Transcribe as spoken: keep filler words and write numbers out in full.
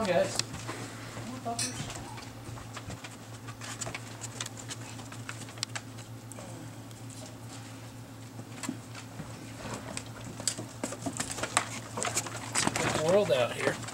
on, guys. Come on, puppers. It's a big world out here.